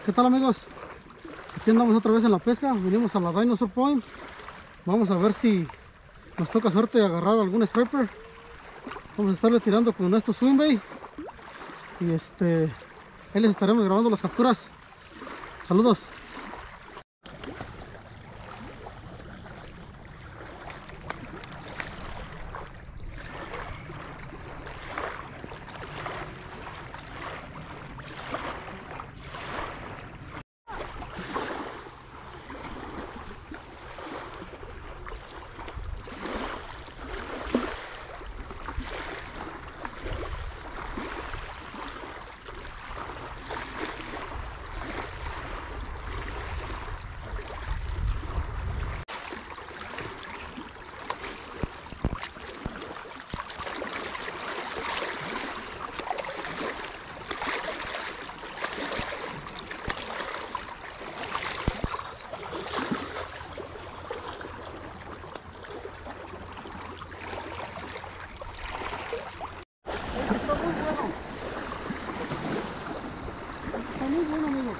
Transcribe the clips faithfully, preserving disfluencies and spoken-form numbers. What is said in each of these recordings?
¿Qué tal, amigos? Aquí andamos otra vez en la pesca. Venimos a la Dinosaur Point. Vamos a ver si nos toca suerte de agarrar algún striper. Vamos a estarle tirando con estos swing bait. Y este, ahí les estaremos grabando las capturas. Saludos. Está muy bueno, amigo.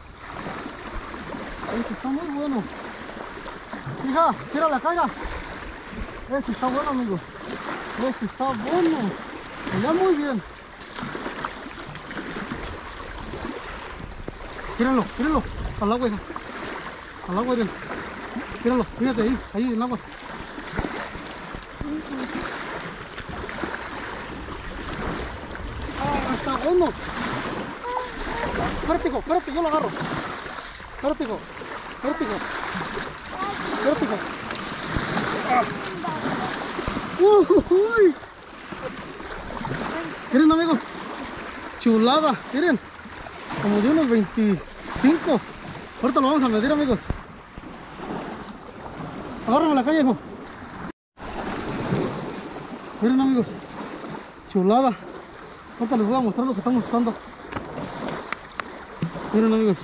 Este está muy bueno. Hija, tira la caña. Este está bueno, amigo. Este está bueno. Allá muy bien. Tíralo, tíralo. Al agua, hija. Al agua, Ariel. Tíralo, fíjate ahí, ahí en el agua. Ah, está bueno. Espérate, hijo, espérate, yo lo agarro. Espérate, hijo. Espérate, hijo. Espérate, hijo. Ah. Uh, uy. Miren, amigos. Chulada, miren. Como de unos veinticinco. Ahorita lo vamos a medir, amigos. Agárrame la calle, hijo. Miren, amigos. Chulada. Ahorita les voy a mostrar lo que estamos usando. Miren, amigos,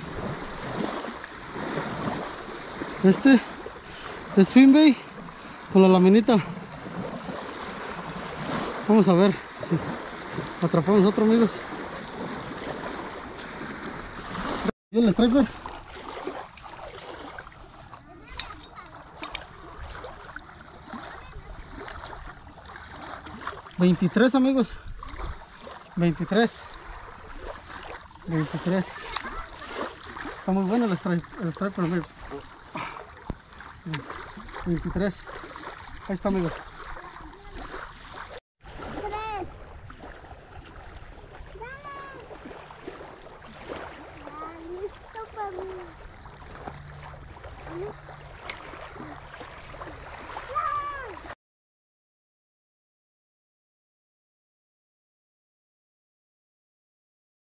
este es swing bait con la laminita. Vamos a ver si atrapamos otro, amigos. ¿Y el striper? veintitrés, amigos. veintitrés. veintitrés. Está muy bueno el striper, el striper, amigo. veintitrés. Ahí está, amigos.